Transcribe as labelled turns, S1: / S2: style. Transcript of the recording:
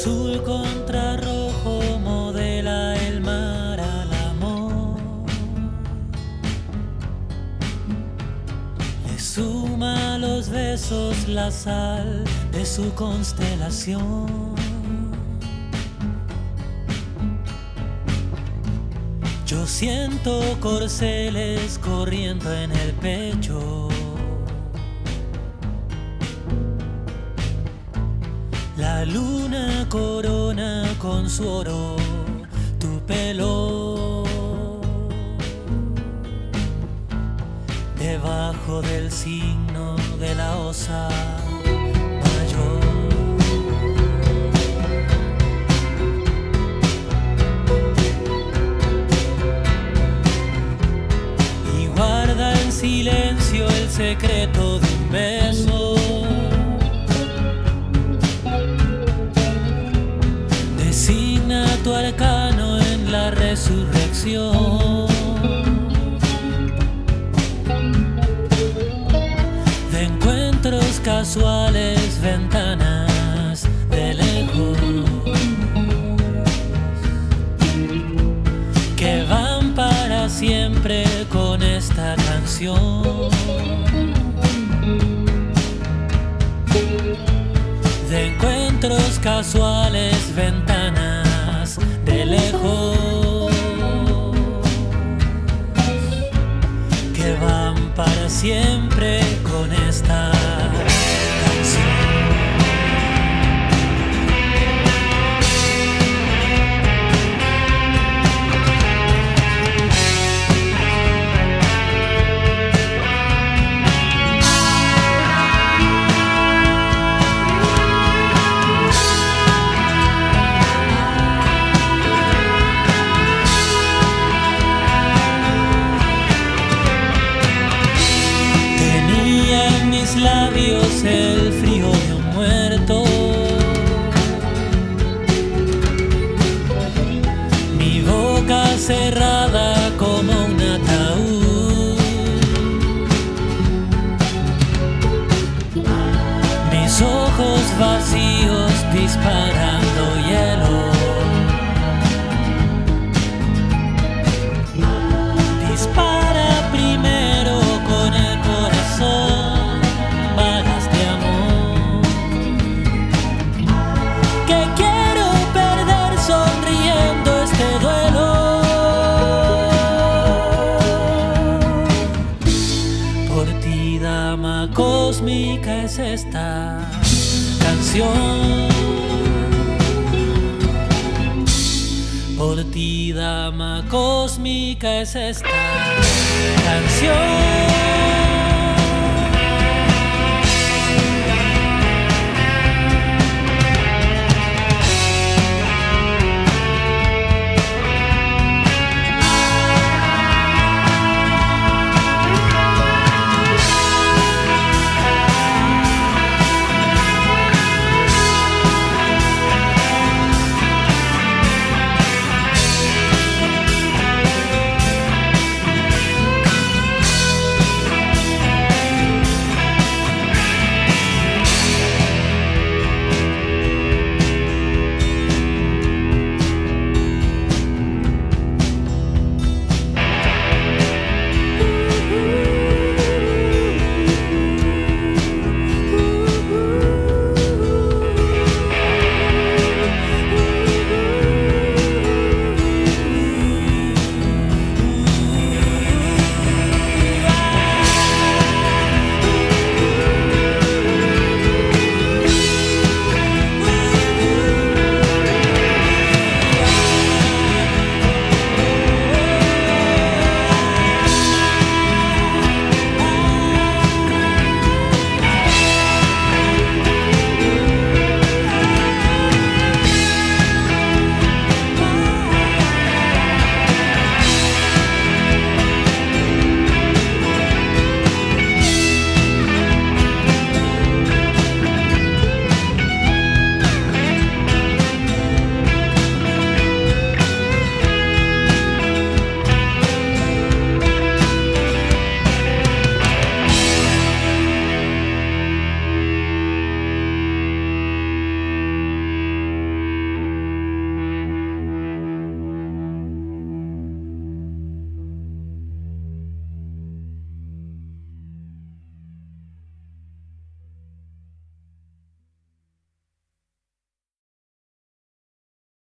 S1: Azul contra rojo modela el mar al amor. Le suma a los besos la sal de su constelación. Yo siento corceles corriendo en el pecho. La luna corona con su oro tu pelo. Debajo del signo de la osa mayor. Y guarda en silencio el secreto de un beso. Designa tu arcano en la resurrección. De encuentros casuales, ventanas de lejos, que van para siempre con esta canción. De encuentros casuales, ventanas de lejos, que van para siempre con esta canción. Labios el frío de un muerto, mi boca cerrada como un ataúd, mis ojos vacíos disparando hielo. Dispara primero con el corazón. Dama cósmica es esta canción. Por ti, dama cósmica es esta canción.